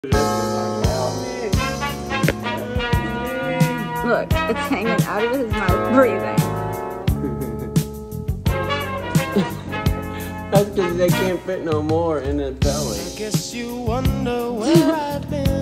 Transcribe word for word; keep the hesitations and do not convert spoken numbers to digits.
Look, it's hanging out of his mouth, breathing. That's because they can't fit no more in his belly. I guess you wonder where I've been.